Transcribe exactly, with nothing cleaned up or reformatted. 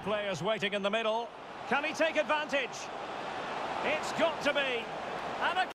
players waiting in the middle. Can he take advantage? It's got to be. And a